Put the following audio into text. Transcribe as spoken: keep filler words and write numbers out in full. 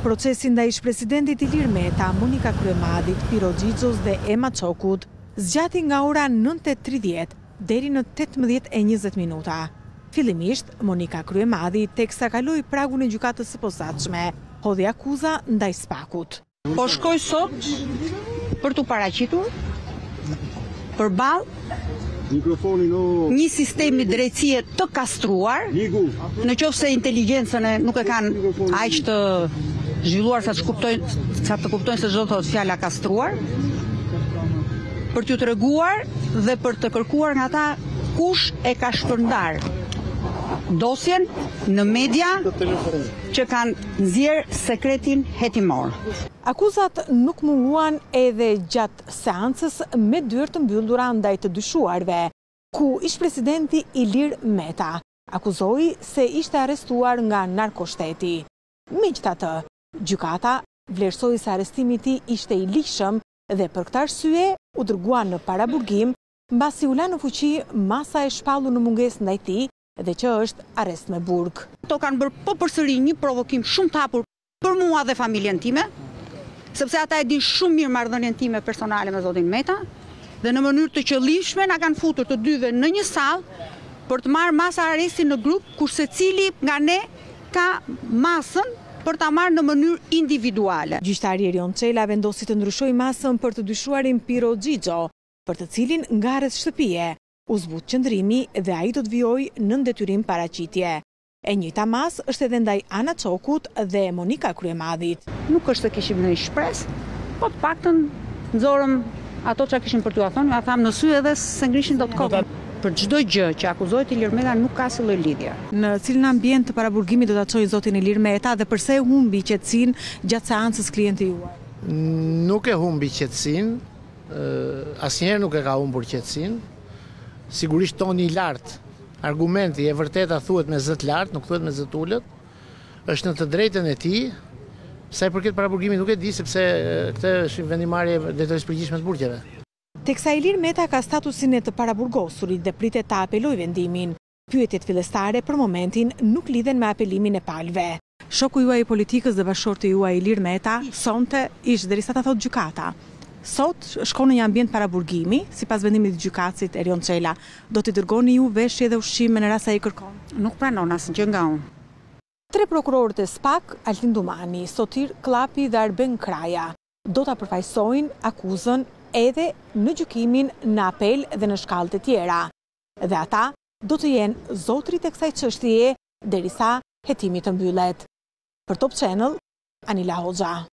Procesi ndaj ish-presidentit Ilir Meta, Monika Kryemadit, Piro Xhixhos dhe Ema Çokut zgjati nga ora nëntë e tridhjetë deri në tetëmbëdhjetë e njëzet minuta. Fillimisht, Monika Kryemadi teksa kaloi pragun e gjykatës së posaçme, hodhi akuza ndaj Spakut. Po shkoj sot për t'u paraqitur përballë një sistemi drejtësie të kastruar, në qoftë se inteligjencën e nuk e kanë aq të zhvilluar sa të kuptojnë, sa të kuptojnë se çdo thotë fjala kastruar, për t'ju treguar dhe për të kërkuar nga ata kush e ka shpërndar dosjen në media që kanë nxjerr sekretin hetimor. Akuzat nuk munguan edhe gjatë seancës me dyert të mbyllura ndaj të dyshuarve, ku ish-presidenti Ilir Meta akuzoi se ishte arrestuar nga narkoshteti. Megjithatë, gjykata vlerësoi se arrestimi i tij ishte i lishëm dhe për këtë arsye u dërgua në paraburgim mbasi u la në fuqi masa e shpallur në mungesë ndaj tij dhe që është arrest me burg. Ato kanë bërë po përsëri një provokim shumë të hapur për mua dhe familjen time, sepse ata e din shumë mirë marrëdhënien time personale me zotin Meta, dhe në mënyrë të qëllimshme na kanë futur të dyve në një sallë për të marrë masa arresti në grup, kur secili nga ne ka masën për ta marrë në mënyrë individuale. Gjyqtari Erion Çela vendosi të ndryshojë masën për të dyshuarin Piro Xhixho, për të cilin ngaret shtëpie. U zbut qëndrimi dhe ai do të vijojë në detyrim paraqitje. E njëjta mas është edhe ndaj Ana Çokut dhe Monika Kryemadit. Nuk është se kishim në shpresë, po të paktën nxorëm ato që kishim për t'u thonë, ja tham në sy edhe se ngrishin dot kokën. Për çdo gjë që akuzohet Ilir Meta nuk ka asnjë lloj lidhje. Në cilin ambient të paraburgimit do ta çojë zotin Ilir Meta dhe pse e humbi qetësinë gjatë seancës klienti juaj? Nuk e humbi qetësinë, asnjëherë nuk e ka humbur qetësinë. Sigurisht toni i lartë, argumenti e vërteta thuhet me zë të lartë, nuk thuhet me zë të ulët, është në të drejtën e tij. Sa i përket paraburgimit nuk e di sepse këtë është vendimarrje drejtorisë përgjithshme të burgjeve. Teksa Ilir Meta ka statusin e të paraburgosurit dhe pritet ta apelojë vendimin, pyetjet fillestare për momentin nuk lidhen me apelimin e palëve. Shoku juaj i politikës dhe bashkëshorti juaj Ilir Meta sonte ish derisa ta thotë gjykata. Sot shkon në një ambient paraburgimi, sipas vendimit të gjykatësit Erion Çela. Do t'i dërgoni ju veshje dhe ushqime në rast se ai kërkon? Nuk pranon asgjë nga unë. Tre prokurorët e Spak, Altin Dumani, Sotir Klapi dhe Arben Kraja, do ta përfaqësojnë akuzën edhe në gjykimin në apel dhe në shkallët e tjera. Dhe ata do të jenë zotrit e kësaj çështjeje derisa hetimi të mbyllet. Për Top Channel, Anila Hoxha.